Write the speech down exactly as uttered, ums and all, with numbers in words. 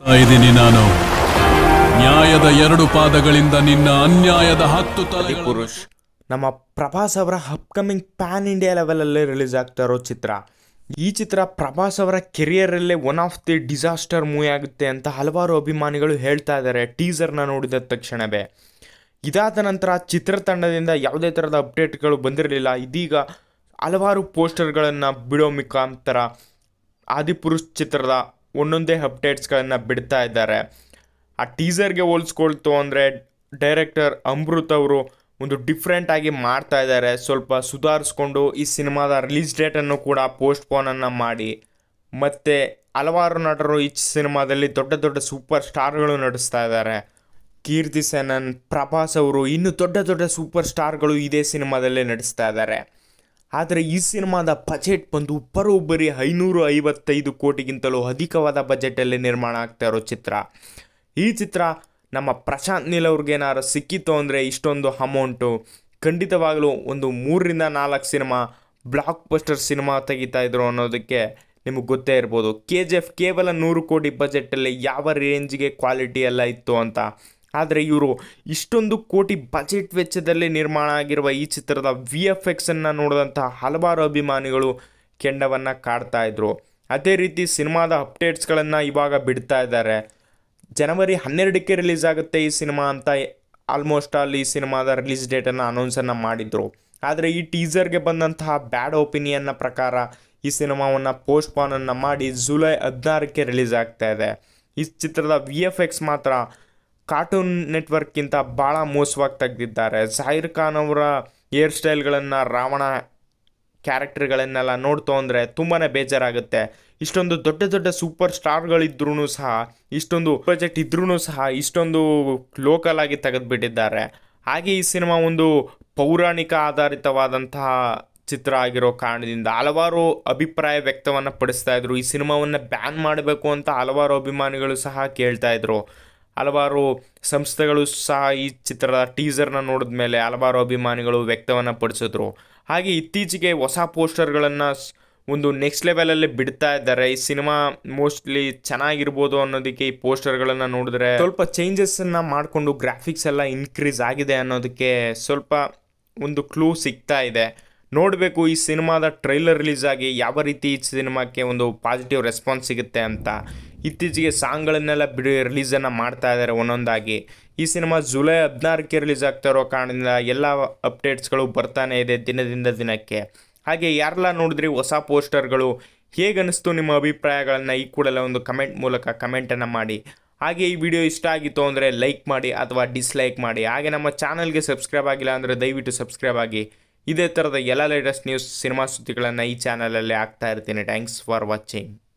ಇದೀನಿ ನಾನು ನ್ಯಾಯದ ಎರಡು ಪಾದಗಳಿಂದ ನಿನ್ನ ಅನ್ಯಾಯದ ಹತ್ತು ತಲೆ. ಅದಿಪುರುಷ್ ನಮ್ಮ ಪ್ರಭಾಸ್ ಅವರ ಅಪ್ಕಮಿಂಗ್ ಪ್ಯಾನ್ ಇಂಡಿಯಾ ಲೆವೆಲಲ್ಲೇ ರಿಲೀಸ್ ಆಗ್ತಾ ಇರೋ ಚಿತ್ರ. ಈ ಚಿತ್ರ ಪ್ರಭಾಸ್ ಅವರ ಕೆರಿಯರಲ್ಲೇ one of the disaster movie ಆಗುತ್ತೆ ಅಂತ ಹಲವಾರು ಅಭಿಮಾನಿಗಳು ಹೇಳ್ತಾ ಇದ್ದಾರೆ ಟೀಸರ್ನ ನೋಡಿದ ತಕ್ಷಣವೇ. ಇದಾದ ನಂತರ ಚಿತ್ರತಂಡದಿಂದ ಯಾವುದೇ ಥರದ ಅಪ್ಡೇಟ್ಗಳು ಬಂದಿರಲಿಲ್ಲ. ಇದೀಗ ಹಲವಾರು ಪೋಸ್ಟರ್ಗಳನ್ನು ಬಿಡೋ ಮುಖಾಂತರ ಆದಿಪುರುಷ್ ಚಿತ್ರದ ಒಂದೊಂದೇ ಅಪ್ಡೇಟ್ಸ್ಗಳನ್ನು ಬಿಡ್ತಾ ಇದ್ದಾರೆ. ಆ ಟೀಸರ್ಗೆ ಹೋಲಿಸ್ಕೊಳ್ತು ಅಂದರೆ ಡೈರೆಕ್ಟರ್ ಅಮೃತ್ ಅವರು ಒಂದು ಡಿಫ್ರೆಂಟಾಗಿ ಮಾಡ್ತಾ ಇದ್ದಾರೆ. ಸ್ವಲ್ಪ ಸುಧಾರಿಸ್ಕೊಂಡು ಈ ಸಿನಿಮಾದ ರಿಲೀಸ್ ಡೇಟನ್ನು ಕೂಡ ಪೋಸ್ಟ್ಪೋನನ್ನು ಮಾಡಿ, ಮತ್ತು ಹಲವಾರು ನಟರು ಈ ಸಿನಿಮಾದಲ್ಲಿ ದೊಡ್ಡ ದೊಡ್ಡ ಸೂಪರ್ ಸ್ಟಾರ್ಗಳು ನಟಿಸ್ತಾ ಇದ್ದಾರೆ. ಕೀರ್ತಿ ಸೇನನ್, ಪ್ರಭಾಸ್ ಅವರು, ಇನ್ನು ದೊಡ್ಡ ದೊಡ್ಡ ಸೂಪರ್ ಸ್ಟಾರ್ಗಳು ಇದೇ ಸಿನಿಮಾದಲ್ಲೇ ನಟಿಸ್ತಾ ಇದ್ದಾರೆ. ಆದರೆ ಈ ಸಿನಿಮಾದ ಬಜೆಟ್ ಬಂದು ಬರೋಬ್ಬರಿ ಐನೂರು ಐವತ್ತೈದು ಕೋಟಿಗಿಂತಲೂ ಅಧಿಕವಾದ ಬಜೆಟಲ್ಲಿ ನಿರ್ಮಾಣ ಆಗ್ತಾ ಇರೋ ಚಿತ್ರ. ಈ ಚಿತ್ರ ನಮ್ಮ ಪ್ರಶಾಂತ್ ನೀಲ್ ಅವ್ರಿಗೇನಾದ್ರು ಸಿಕ್ಕಿತ್ತು ಅಂದರೆ ಇಷ್ಟೊಂದು ಅಮೌಂಟು ಖಂಡಿತವಾಗಲೂ ಒಂದು ಮೂರರಿಂದ ನಾಲ್ಕು ಸಿನಿಮಾ ಬ್ಲಾಕ್ ಬಸ್ಟರ್ ಸಿನಿಮಾ ತೆಗಿತಾ ಇದ್ರು ಅನ್ನೋದಕ್ಕೆ ನಿಮಗೆ ಗೊತ್ತೇ ಇರ್ಬೋದು. ಕೆ ಜಿ ಎಫ್ ಕೇವಲ ನೂರು ಕೋಟಿ ಬಜೆಟಲ್ಲಿ ಯಾವ ರೇಂಜ್ಗೆ ಕ್ವಾಲಿಟಿ ಎಲ್ಲ ಇತ್ತು ಅಂತ. ಆದರೆ ಇವರು ಇಷ್ಟೊಂದು ಕೋಟಿ ಬಜೆಟ್ ವೆಚ್ಚದಲ್ಲಿ ನಿರ್ಮಾಣ ಆಗಿರುವ ಈ ಚಿತ್ರದ ವಿ ಎಫ್ ಎಕ್ಸನ್ನು ನೋಡಿದಂಥ ಹಲವಾರು ಅಭಿಮಾನಿಗಳು ಕೆಂಡವನ್ನು ಕಾಡ್ತಾ ಇದ್ರು. ಅದೇ ರೀತಿ ಸಿನಿಮಾದ ಅಪ್ಡೇಟ್ಸ್ಗಳನ್ನು ಇವಾಗ ಬಿಡ್ತಾ ಇದ್ದಾರೆ. ಜನವರಿ ಹನ್ನೆರಡಕ್ಕೆ ರಿಲೀಸ್ ಆಗುತ್ತೆ ಈ ಸಿನಿಮಾ ಅಂತ ಆಲ್ಮೋಸ್ಟ್ ಆಲ್ ಈ ಸಿನಿಮಾದ ರಿಲೀಸ್ ಡೇಟನ್ನು ಅನೌನ್ಸನ್ನು ಮಾಡಿದರು. ಆದರೆ ಈ ಟೀಸರ್ಗೆ ಬಂದಂತಹ ಬ್ಯಾಡ್ ಒಪಿನಿಯನ್ನ ಪ್ರಕಾರ ಈ ಸಿನಿಮಾವನ್ನು ಪೋಸ್ಟ್ಪೋನನ್ನು ಮಾಡಿ ಜುಲೈ ಹದಿನಾರಕ್ಕೆ ರಿಲೀಸ್ ಆಗ್ತಾ ಇದೆ. ಈ ಚಿತ್ರದ ವಿ ಎಫ್ ಎಕ್ಸ್ ಮಾತ್ರ ಕಾರ್ಟೂನ್ ನೆಟ್ವರ್ಕ್ಗಿಂತ ಭಾಳ ಮೋಸವಾಗಿ ತೆಗೆದಿದ್ದಾರೆ. ಜಾಹಿರ್ ಖಾನ್ ಅವರ ಹೇರ್ ಸ್ಟೈಲ್ಗಳನ್ನು, ರಾವಣ ಕ್ಯಾರೆಕ್ಟರ್ಗಳನ್ನೆಲ್ಲ ನೋಡ್ತು ಅಂದರೆ ತುಂಬಾ ಬೇಜಾರಾಗುತ್ತೆ. ಇಷ್ಟೊಂದು ದೊಡ್ಡ ದೊಡ್ಡ ಸೂಪರ್ ಸ್ಟಾರ್ಗಳಿದ್ರೂ ಸಹ, ಇಷ್ಟೊಂದು ಬಜೆಟ್ ಇದ್ರೂ ಸಹ ಇಷ್ಟೊಂದು ಲೋಕಲ್ ಆಗಿ ತೆಗೆದುಬಿಟ್ಟಿದ್ದಾರೆ. ಹಾಗೆ ಈ ಸಿನಿಮಾ ಒಂದು ಪೌರಾಣಿಕ ಆಧಾರಿತವಾದಂತಹ ಚಿತ್ರ ಆಗಿರೋ ಕಾರಣದಿಂದ ಹಲವಾರು ಅಭಿಪ್ರಾಯ ವ್ಯಕ್ತವನ್ನು ಪಡಿಸ್ತಾ ಇದ್ರು. ಈ ಸಿನಿಮಾವನ್ನು ಬ್ಯಾನ್ ಮಾಡಬೇಕು ಅಂತ ಹಲವಾರು ಅಭಿಮಾನಿಗಳು ಸಹ ಕೇಳ್ತಾ ಇದ್ರು. ಹಲವಾರು ಸಂಸ್ಥೆಗಳು ಸಹ ಈ ಚಿತ್ರದ ಟೀಸರ್ನ ನೋಡಿದ ಮೇಲೆ ಹಲವಾರು ಅಭಿಮಾನಿಗಳು ವ್ಯಕ್ತವನ್ನು ಪಡಿಸಿದ್ರು. ಹಾಗೆ ಇತ್ತೀಚೆಗೆ ಹೊಸ ಪೋಸ್ಟರ್ಗಳನ್ನು ಒಂದು ನೆಕ್ಸ್ಟ್ ಲೆವೆಲಲ್ಲಿ ಬಿಡ್ತಾ ಇದ್ದಾರೆ. ಈ ಸಿನಿಮಾ ಮೋಸ್ಟ್ಲಿ ಚೆನ್ನಾಗಿರ್ಬೋದು ಅನ್ನೋದಕ್ಕೆ ಈ ಪೋಸ್ಟರ್ಗಳನ್ನು ನೋಡಿದ್ರೆ ಸ್ವಲ್ಪ ಚೇಂಜಸ್ಸನ್ನು ಮಾಡಿಕೊಂಡು ಗ್ರಾಫಿಕ್ಸ್ ಎಲ್ಲ ಇನ್ಕ್ರೀಸ್ ಆಗಿದೆ ಅನ್ನೋದಕ್ಕೆ ಸ್ವಲ್ಪ ಒಂದು ಕ್ಲೂ ಸಿಗ್ತಾ ಇದೆ. ನೋಡಬೇಕು ಈ ಸಿನಿಮಾದ ಟ್ರೈಲರ್ ರಿಲೀಸ್ ಆಗಿ ಯಾವ ರೀತಿ ಈ ಸಿನಿಮಾಕ್ಕೆ ಒಂದು ಪಾಸಿಟಿವ್ ರೆಸ್ಪಾನ್ಸ್ ಸಿಗುತ್ತೆ ಅಂತ. ಇತ್ತೀಚೆಗೆ ಸಾಂಗ್ಗಳನ್ನೆಲ್ಲ ಬಿಡಿ ರಿಲೀಸನ್ನು ಮಾಡ್ತಾ ಇದ್ದಾರೆ ಒಂದೊಂದಾಗಿ. ಈ ಸಿನಿಮಾ ಜುಲೈ ಹದಿನಾರಕ್ಕೆ ರಿಲೀಸ್ ಆಗ್ತಾ ಇರೋ ಕಾರಣದಿಂದ ಎಲ್ಲ ಅಪ್ಡೇಟ್ಸ್ಗಳು ಬರ್ತಾನೆ ಇದೆ ದಿನದಿಂದ ದಿನಕ್ಕೆ. ಹಾಗೆ ಯಾರೆಲ್ಲ ನೋಡಿದ್ರಿ ಹೊಸ ಪೋಸ್ಟರ್ಗಳು, ಹೇಗನ್ನಿಸ್ತು ನಿಮ್ಮ ಅಭಿಪ್ರಾಯಗಳನ್ನು ಈ ಕೂಡಲೇ ಒಂದು ಕಮೆಂಟ್ ಮೂಲಕ ಕಮೆಂಟನ್ನು ಮಾಡಿ. ಹಾಗೆ ಈ ವಿಡಿಯೋ ಇಷ್ಟ ಆಗಿತ್ತು ಅಂದರೆ ಲೈಕ್ ಮಾಡಿ ಅಥವಾ ಡಿಸ್ಲೈಕ್ ಮಾಡಿ. ಹಾಗೆ ನಮ್ಮ ಚಾನಲ್ಗೆ ಸಬ್ಸ್ಕ್ರೈಬ್ ಆಗಿಲ್ಲ ಅಂದರೆ ದಯವಿಟ್ಟು ಸಬ್ಸ್ಕ್ರೈಬ್ ಆಗಿ. ಇದೇ ಥರದ ಎಲ್ಲ ಲೇಟೆಸ್ಟ್ ನ್ಯೂಸ್, ಸಿನಿಮಾ ಸುದ್ದಿಗಳನ್ನು ಈ ಚಾನಲಲ್ಲಿ ಹಾಕ್ತಾ ಇರ್ತೀನಿ. Thanks for watching.